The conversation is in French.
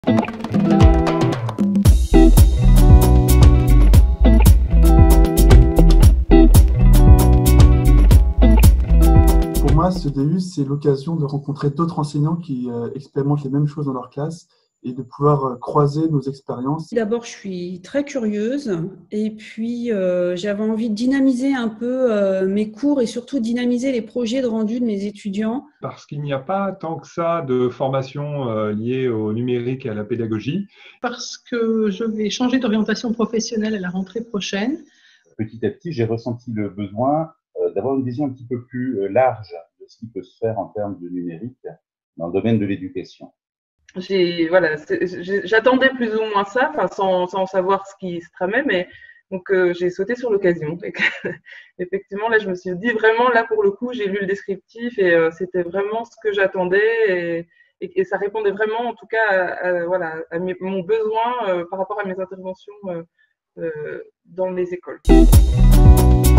Pour moi, ce DU, c'est l'occasion de rencontrer d'autres enseignants qui expérimentent les mêmes choses dans leur classe et de pouvoir croiser nos expériences. D'abord, je suis très curieuse et puis j'avais envie de dynamiser un peu mes cours et surtout dynamiser les projets de rendu de mes étudiants. Parce qu'il n'y a pas tant que ça de formation liée au numérique et à la pédagogie. Parce que je vais changer d'orientation professionnelle à la rentrée prochaine. Petit à petit, j'ai ressenti le besoin d'avoir une vision un petit peu plus large de ce qui peut se faire en termes de numérique dans le domaine de l'éducation. J'attendais plus ou moins ça, sans savoir ce qui se tramait, mais donc j'ai sauté sur l'occasion. Effectivement, là, je me suis dit vraiment, là pour le coup, j'ai lu le descriptif et c'était vraiment ce que j'attendais et ça répondait vraiment, en tout cas, à mon besoin par rapport à mes interventions dans les écoles.